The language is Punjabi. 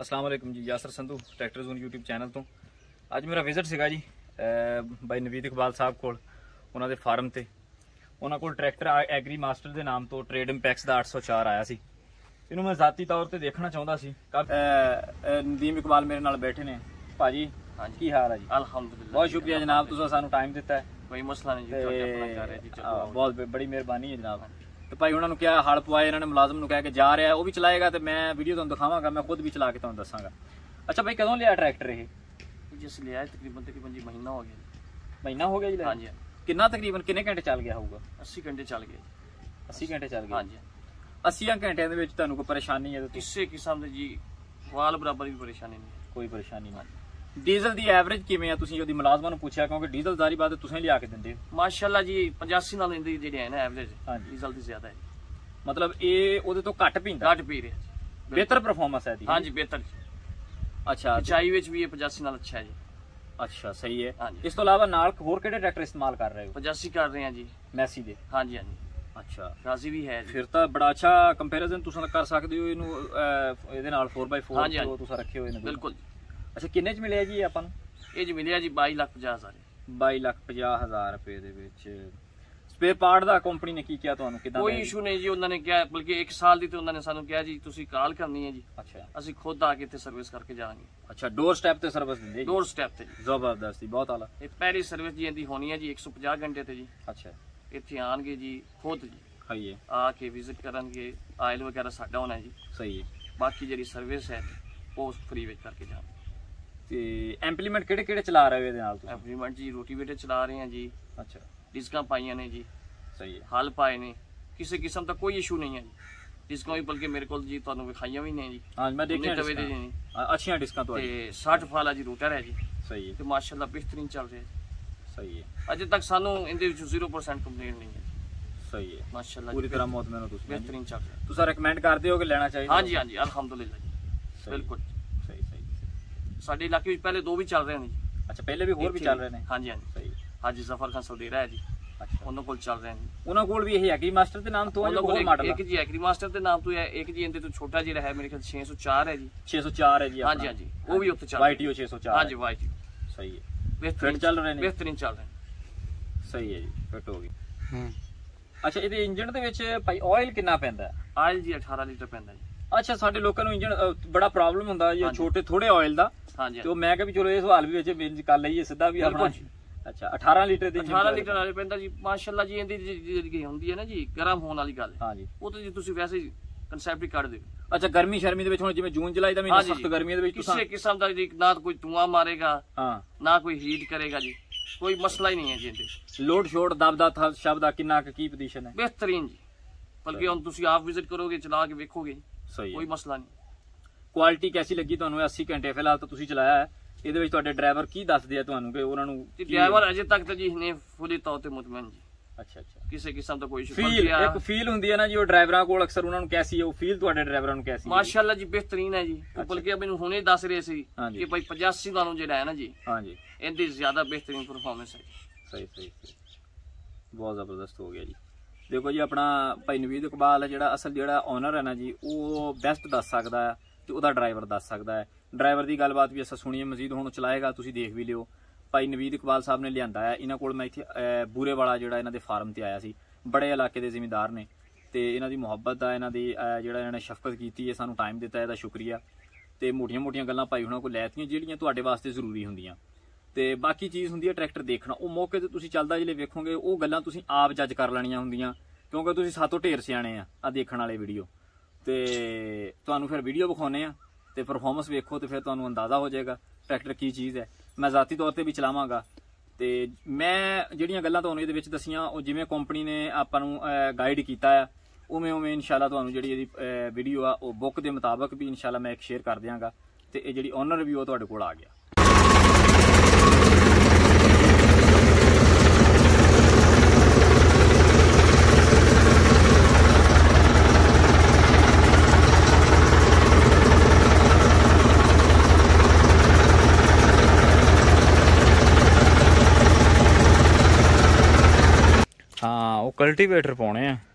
अस्सलाम वालेकुम जी, Yasar Sandhu tractor zone YouTube channel तो अज मेरा विजिट सीगा जी भाई नवीद इकबाल साहब कोल उन्हां दे फार्म ते उन्हां कोल ट्रैक्टर एग्री मास्टर के नाम तो ट्रेड इंपैक्स का 804 आया सी। इनू मैं जाती तौर पर देखना चाहता सी। नदीम इकबाल मेरे नाल बैठे ने। भाजी की हाल है जी? अल्हम्दुलिल्लाह, बहुत शुक्रिया जनाब, तुसां सानू टाइम दिता है। कोई मसला नहीं जी, बहुत बड़ी मेहरबानी है जनाब। तो भाई उन्होंने क्या हल पवाए, इन्होंने मुलाजम नूं कह के जा रहा है, वो भी चलाएगा तो मैं वीडियो तुहानूं दिखावांगा, मैं खुद भी चला के तुहानूं दसांगा। अच्छा भाई, कदों लिया ट्रैक्टर ये? जिस लिया है तकरीबन जी महीना हो गया। महीना हो गया जी? हाँ जी। कितना तकरीबन कितने घंटे चल गया होगा? 80 घंटे चल गए। 80 घंटे चल गए? हाँ जी। 80 घंटे ਦੇ ਵਿੱਚ ਤੁਹਾਨੂੰ ਕੋਈ ਪਰੇਸ਼ਾਨੀ ਹੈ? ਕਿਸੇ ਕਿਸਮ ਦੀ ਜੀ ਵਾਲ ਬਰਾਬਰ ਵੀ ਪਰੇਸ਼ਾਨੀ ਨਹੀਂ, ਕੋਈ ਪਰੇਸ਼ਾਨੀ ਨਹੀਂ। ਡੀਜ਼ਲ ਦੀ ਐਵਰੇਜ ਕਿਵੇਂ ਆ? ਤੁਸੀਂ ਉਹਦੀ ਮੁਲਾਜ਼ਮਾਂ ਨੂੰ ਪੁੱਛਿਆ? ਕਿਉਂਕਿ ਡੀਜ਼ਲ ਜ਼ਾਰੀ ਬਾਤ ਤੁਸੀਂ ਲਿਆ ਕੇ ਦਿੰਦੇ ਹੋ। ਮਾਸ਼ਾਅੱਲਾ ਜੀ 85 ਨਾਲ ਇੰਦੀ ਜਿਹੜੀ ਹੈ ਨਾ ਐਵਰੇਜ ਡੀਜ਼ਲ ਦੀ ਜ਼ਿਆਦਾ ਹੈ। ਮਤਲਬ ਇਹ ਉਹਦੇ ਤੋਂ ਘੱਟ ਪੀਂਦਾ? ਘੱਟ ਪੀ ਰਿਹਾ। ਬਿਹਤਰ ਪਰਫਾਰਮੈਂਸ ਹੈ ਇਹਦੀ? हाँ जी बेहतर। अच्छा, ਚਾਈ ਵਿੱਚ ਵੀ ਇਹ 85 ਨਾਲ ਅੱਛਾ ਹੈ ਜੀ। अच्छा सही है। ਇਸ ਤੋਂ ਇਲਾਵਾ ਨਾਲ ਹੋਰ ਕਿਹੜੇ ਟਰੈਕਟਰ ਇਸਤੇਮਾਲ ਕਰ ਰਹੇ ਹੋ? 85 ਕਰ ਰਹੇ ਹਾਂ ਜੀ ਮੈਸੀ ਦੇ। हाँ जी हाँ जी। अच्छा, ਰਾਜ਼ੀ ਵੀ ਹੈ ਜੀ। ਫਿਰ ਤਾਂ ਬੜਾ ਅੱਛਾ ਕੰਪੈਰੀਜ਼ਨ ਤੁਸੀਂ ਕਰ ਸਕਦੇ ਹੋ ਇਹਨੂੰ ਇਹਦੇ ਨਾਲ 4x4 ਜੋ ਤੁਸੀਂ ਰੱਖੇ ਹੋਏ ਨੇ। ਬਿਲਕੁਲ। ਅੱਛਾ, ਕਿੰਨੇ ਚ ਮਿਲਿਆ ਜੀ ਆਪਾਂ ਨੂੰ? ਇਹ ਜੀ ਮਿਲਿਆ ਜੀ 22,50,000। 22,50,000 ਰੁਪਏ ਦੇ ਵਿੱਚ। ਸਪੇਅਰ ਪਾਰਟ ਦਾ ਕੰਪਨੀ ਨੇ ਕੀ ਕਿਹਾ ਤੁਹਾਨੂੰ? ਕਿਦਾਂ? ਕੋਈ ਇਸ਼ੂ ਨਹੀਂ ਜੀ, ਉਹਨਾਂ ਨੇ ਕਿਹਾ ਬਲਕਿ 1 ਸਾਲ ਦੀ ਤੇ ਉਹਨਾਂ ਨੇ ਸਾਨੂੰ ਕਿਹਾ ਜੀ ਤੁਸੀਂ ਕਾਲ ਕਰਨੀ ਹੈ ਜੀ। ਅੱਛਾ, ਅਸੀਂ ਖੁਦ ਆ ਕੇ ਇੱਥੇ ਸਰਵਿਸ ਕਰਕੇ ਜਾਵਾਂਗੇ। ਅੱਛਾ, ਡੋਰ ਸਟੈਪ ਤੇ ਸਰਵਿਸ ਦਿੰਦੇ ਜੀ? ਡੋਰ ਸਟੈਪ ਤੇ ਜੀ। ਜ਼ਬਰਦਸਤ ਜੀ, ਬਹੁਤ ਆਲਾ। ਇਹ ਪਹਿਲੀ ਸਰਵਿਸ ਜੀ ਇਹਦੀ ਹੋਣੀ ਹੈ ਜੀ 150 ਘੰਟੇ ਤੇ ਜੀ। ਅੱਛਾ, ਇੱਥੇ ਆਣਗੇ ਜੀ ਖੁਦ ਜੀ ਖਾਈਏ ਆ ਕੇ ਵਿਜ਼ਿਟ ਕਰਨਗੇ। ਆਇਲ ਵਗੈਰਾ ਸਾਡਾ ਹੋਣਾ ਜੀ। ਸਹੀ ਹੈ। ਬਾਕੀ ਜਿਹੜੀ ਸਰਵਿਸ ਹੈ ਉਹ ਫ੍ਰੀ ਵਿੱਚ ਕਰਕੇ ਜਾਵਾਂਗੇ। ਤੇ ਇੰਪਲੀਮੈਂਟ ਕਿਹੜੇ ਕਿਹੜੇ ਚਲਾ ਰਹੇ ਹੋ ਇਹਦੇ ਨਾਲ ਤੁਸੀਂ? ਇੰਪਲੀਮੈਂਟ ਜੀ ਰੋਟੀਵੇਟਰ ਚਲਾ ਰਹੇ ਹਾਂ ਜੀ। ਅੱਛਾ, ਡਿਸਕਾਂ ਪਾਈਆਂ ਨੇ ਜੀ। ਸਹੀ ਹੈ। ਹਲ ਪਾਏ ਨੇ, ਕਿਸੇ ਕਿਸਮ ਦਾ ਕੋਈ ਇਸ਼ੂ ਨਹੀਂ ਹੈ ਜੀ। ਡਿਸਕਾਂ ਵੀ ਬਲਕਿ ਮੇਰੇ ਕੋਲ ਜੀ ਤੁਹਾਨੂੰ ਵਿਖਾਈਆਂ ਵੀ ਨੇ ਜੀ। ਹਾਂ, ਮੈਂ ਦੇਖਿਆ ਡਿਸਕਾਂ ਅੱਛੀਆਂ ਡਿਸਕਾਂ ਤੁਹਾਡੀ। ਤੇ 60 ਫਾਲਾ ਜੀ ਰੋਟਰ ਹੈ ਜੀ। ਸਹੀ ਹੈ। ਤੇ ਮਾਸ਼ਾਅੱਲਾ ਬਿਹਤਰੀਨ ਚੱਲ ਰਿਹਾ ਜੀ। ਸਹੀ ਹੈ। ਅਜੇ ਤੱਕ ਸਾਨੂੰ ਇਹਦੇ ਵਿੱਚ 0% ਕੰਪਲੇਂਟ ਨਹੀਂ ਹੈ। ਸਹੀ ਹੈ, ਮਾਸ਼ਾਅੱਲਾ ਪੂਰੀ ਤਰ੍ਹਾਂ ਮੌਤਮਿਨ ਤੁਸੀਂ? ਬਿਹਤਰੀਨ ਚੱਲ ਰਿਹਾ। ਤੁਸੀਂ ਰეკਮੈਂਡ ਕਰਦੇ ਹੋ ਕਿ ਲੈਣਾ ਚਾਹੀਦਾ? हाँ जी हाँ जी, अल्हम्दुलिल्लाह जी। बिल्कुल सही सही। साडे इलाके में पहले 2 भी चल रहे हैं जी। अच्छा, पहले भी और भी चल रहे हैं? हाँ जी हाँ जी। सही। हाजी जफर खान सौदेरा है जी। अच्छा, ਉਹਨਾਂ ਕੋਲ ਚੱਲ ਰਹੇ ਨੇ। ਉਹਨਾਂ ਕੋਲ ਵੀ ਇਹ ਐਗਰੀ ਮਾਸਟਰ ਦੇ ਨਾਮ ਤੋਂ ਹੈ ਜਾਂ ਹੋਰ ਮਾਡਲ? ਇੱਕ ਜੀ ਐਗਰੀ ਮਾਸਟਰ ਦੇ ਨਾਮ ਤੋਂ ਹੈ, ਇੱਕ ਜੀ ਇਹਦੇ ਤੋਂ ਛੋਟਾ ਜਿਹੜਾ ਹੈ ਮੇਰੇ ਖਿਆਲ 604 ਹੈ ਜੀ। 604 ਹੈ ਜੀ? हाँ जी हाँ जी, ਉਹ ਵੀ ਉੱਥੇ ਚੱਲ ਰਿਹਾ। YTO 604? हाँ जी YTO। ਸਹੀ ਹੈ। ਬਿਹਤਰੀਨ ਚੱਲ ਰਹੇ ਨੇ? ਬਿਹਤਰੀਨ ਚੱਲ ਰਹੇ ਨੇ। ਸਹੀ ਹੈ ਜੀ, ਫਿੱਟ ਹੋ ਗਈ। ਅੱਛਾ, ਇਹਦੇ ਇੰਜਨ ਦੇ ਵਿੱਚ ਭਾਈ ਆਇਲ ਕਿੰਨਾ ਪੈਂਦਾ? ਆਇਲ ਜੀ 18 ਲੀਟਰ ਪੈਂਦਾ ਜੀ। ਅੱਛਾ, ਸਾਡੇ ਲੋਕਾਂ ਨੂੰ ਇੰਜਨ ਬੜਾ ਪ੍ਰੋਬਲਮ ਹੁੰਦਾ ਜੀ ਛੋਟੇ ਥੋੜੇ ਆਇਲ ਦਾ। हाँ जी। ਤੇ ਮੈਂ ਕਿਹਾ ਵੀ ਚਲੋ ਇਹ ਸਵਾਲ ਵੀ ਵਿੱਚ ਕਰ ਲਈਏ ਸਿੱਧਾ ਵੀ ਆਪਣਾ। ਅੱਛਾ, 18 ਲੀਟਰ ਦੇ 18 ਲੀਟਰ ਵਾਲੇ ਪੈਂਦਾ ਜੀ। ਮਾਸ਼ਾਅੱਲਾ ਜੀ ਇਹਦੀ ਜਿਹੜੀ ਹੁੰਦੀ ਹੈ ਨਾ ਜੀ ਗਰਮ ਹੋਣ ਵਾਲੀ ਗੱਲ। ਹਾਂ ਜੀ, ਉਹ ਤਾਂ ਜੀ ਤੁਸੀਂ ਵੈਸੇ ਹੀ ਕਨਸੈਪਟ ਹੀ ਕੱਢ ਦਿਓ। ਅੱਛਾ, ਗਰਮੀ ਸ਼ਰਮੀ ਦੇ ਵਿੱਚ ਹੁਣ ਜਿਵੇਂ ਜੂਨ ਜੁਲਾਈ ਦਾ ਮਹੀਨਾ ਸਖਤ ਗਰਮੀਆਂ ਦੇ ਵਿੱਚ ਕਿਸੇ ਕਿਸਮ ਦਾ ਜੀ ਨਾ ਕੋਈ ਧੂਆਂ ਮਾਰੇਗਾ, ਹਾਂ ਨਾ ਕੋਈ ਹੀਟ ਕਰੇਗਾ ਜੀ, ਕੋਈ ਮਸਲਾ ਹੀ ਨਹੀਂ ਹੈ ਜੀ ਇਹਦੇ। ਲੋਡ ਸ਼ੋਡ ਦਬਦਾ ਸ਼ਬਦਾ ਕਿੰਨਾ ਕੀ ਪੋਜੀਸ਼ਨ ਹੈ? ਬਿਹਤਰੀਨ ਜੀ, ਬਲਕਿ ਹੁਣ ਤੁਸੀਂ ਆਪ ਵਿਜ਼ਿਟ ਕਰੋਗੇ ਚਲਾ ਕੇ ਵੇਖੋਗੇ, ਸਹੀ ਕੋਈ ਮਸਲਾ ਨਹੀਂ। ਕੁਆਲਿਟੀ ਕੈਸੀ ਲੱਗੀ ਤੁਹਾਨੂੰ? 80 ਘੰਟੇ ਫਿਲਹਾਲ ਤਾਂ ਤੁਸੀਂ ਚਲਾਇਆ ਹੈ, ਇਹਦੇ ਵਿੱਚ ਤੁਹਾਡੇ ਡਰਾਈਵਰ ਕੀ ਦੱਸਦੇ ਆ ਤੁਹਾਨੂੰ ਕਿ ਉਹਨਾਂ ਨੂੰ? ਡਰਾਈਵਰ ਅਜੇ ਤੱਕ ਤਾਂ ਜੀ ਨੇ ਫੁੱਲੀ ਤੌਰ ਤੇ ਮੁਤਮਿਨ ਜੀ। ਅੱਛਾ ਅੱਛਾ, ਕਿਸੇ ਕਿਸਮ ਦਾ ਕੋਈ ਇਸ਼ੂ ਫੀਲ ਇੱਕ ਫੀਲ ਹੁੰਦੀ ਹੈ ਨਾ ਜੀ ਉਹ ਡਰਾਈਵਰਾਂ ਕੋਲ ਅਕਸਰ, ਉਹਨਾਂ ਨੂੰ ਕੈਸੀ ਹੈ ਉਹ ਫੀਲ? ਤੁਹਾਡੇ ਡਰਾਈਵਰਾਂ ਨੂੰ ਕੈਸੀ? ਮਾਸ਼ਾਅੱਲਾ ਜੀ ਬਿਹਤਰੀਨ ਹੈ ਜੀ। ਬਲਕਿ ਮੈਨੂੰ ਹੁਣੇ ਦੱਸ ਰਹੇ ਸੀ ਕਿ ਭਾਈ 85 ਨਾਲੋਂ ਜਿਹੜਾ ਹੈ ਨਾ ਜੀ, ਹਾਂ ਜੀ, ਇਹਦੀ ਜ਼ਿਆਦਾ ਬਿਹਤਰੀਨ ਪਰਫਾਰਮੈਂਸ ਹੈ। ਸਹੀ ਸਹੀ ਸਹੀ, ਬਹੁਤ ਜ਼ਬਰਦਸਤ ਹੋ ਗਿਆ ਜੀ। ਦੇਖੋ ਜੀ, ਆਪਣਾ ਭਾਈ ਨਵੀਦ ਇਕਬਾਲ ਹੈ ਜਿਹੜਾ ਅਸਲ ਜਿਹੜਾ ਓਨਰ ਹੈ ਨਾ ਜੀ, ਉਹ ਬੈਸਟ ਦੱਸ ਸਕਦਾ ਹੈ ਤੇ ਉਹਦਾ ਡਰਾਈਵਰ ਦੱਸ ਸਕਦਾ ਹੈ। ਡਰਾਈਵਰ ਦੀ ਗੱਲਬਾਤ ਵੀ ਅਸਾਂ ਸੁਣੀਏ ਮਜ਼ੀਦ, ਹੁਣ ਚਲਾਏਗਾ, ਤੁਸੀਂ ਦੇਖ ਵੀ ਲਿਓ। ਭਾਈ ਨਵੀਦ ਇਕਬਾਲ ਸਾਹਿਬ ਨੇ ਲਿਆਂਦਾ ਹੈ। ਇਹਨਾਂ ਕੋਲ ਮੈਂ ਇੱਥੇ ਬੂਰੇ ਵਾਲਾ ਜਿਹੜਾ ਇਹਨਾਂ ਦੇ ਫਾਰਮ ਤੇ ਆਇਆ ਸੀ, ਬੜੇ ਇਲਾਕੇ ਦੇ ਜ਼ਿਮੀਂਦਾਰ ਨੇ, ਤੇ ਇਹਨਾਂ ਦੀ ਮੁਹੱਬਤ ਦਾ, ਇਹਨਾਂ ਦੀ ਜਿਹੜਾ ਇਹਨਾਂ ਨੇ ਸ਼ਫਕਤ ਕੀਤੀ ਹੈ, ਸਾਨੂੰ ਟਾਈਮ ਦਿੱਤਾ, ਇਹਦਾ ਸ਼ੁਕਰੀਆ। ਤੇ ਮੋਟੀਆਂ ਗੱਲਾਂ ਭਾਈ ਹੁਣਾਂ ਕੋਲ ਲੈਤੀਆਂ ਜਿਹੜੀਆਂ ਤੁਹਾਡੇ ਵਾਸਤੇ ਜ਼ਰੂਰੀ ਹੁੰਦੀਆਂ। ਤੇ ਬਾਕੀ ਚੀਜ਼ ਹੁੰਦੀ ਹੈ ਟਰੈਕਟਰ ਦੇਖਣਾ, ਉਹ ਮੌਕੇ ਤੇ ਤੁਸੀਂ ਚੱਲਦਾ ਜਿਹੜੇ ਵੇਖੋਗੇ ਉਹ ਗੱਲਾਂ ਤੁਸੀਂ ਆਪ ਜੱਜ ਕਰ ਲੈਣੀਆਂ ਹੁੰਦੀਆਂ, ਕਿਉਂਕਿ ਤੁਸੀਂ ਸਾਤੋਂ ਢੇਰ ਸਿਆਣੇ ਆ ਦੇਖਣ ਵਾਲੇ ਵੀਡੀਓ। ਤੇ ਤੁਹਾਨੂੰ ਫਿਰ ਵੀਡੀਓ ਵਿਖਾਉਨੇ ਆ ਤੇ ਪਰਫਾਰਮੈਂਸ ਵੇਖੋ ਤੇ ਫਿਰ ਤੁਹਾਨੂੰ ਅੰਦਾਜ਼ਾ ਹੋ ਜਾਏਗਾ ਟਰੈਕਟਰ ਕੀ ਚੀਜ਼ ਹੈ। ਮੈਂ ਜ਼ਾਤੀ ਤੌਰ ਤੇ ਵੀ ਚਲਾਵਾਂਗਾ ਤੇ ਮੈਂ ਜਿਹੜੀਆਂ ਗੱਲਾਂ ਤੁਹਾਨੂੰ ਇਹਦੇ ਵਿੱਚ ਦਸੀਆਂ ਉਹ ਜਿਵੇਂ ਕੰਪਨੀ ਨੇ ਆਪਾਂ ਨੂੰ ਗਾਈਡ ਕੀਤਾ ਆ ਉਵੇਂ ਇਨਸ਼ਾਅੱਲਾ ਤੁਹਾਨੂੰ ਜਿਹੜੀ ਇਹਦੀ ਵੀਡੀਓ ਆ ਉਹ ਬੁੱਕ ਦੇ ਮੁਤਾਬਕ ਵੀ ਇਨਸ਼ਾਅੱਲਾ ਮੈਂ ਇੱਕ ਸ਼ੇਅਰ ਕਰ ਦਿਆਂਗਾ। ਤੇ ਇਹ ਜਿਹੜੀ ਓਨਰ ਰਿਵਿਊ ਉਹ ਤੁਹਾਡੇ ਕੋਲ ਆ ਗਿਆ। हाँ, वो कल्टीवेटर पाने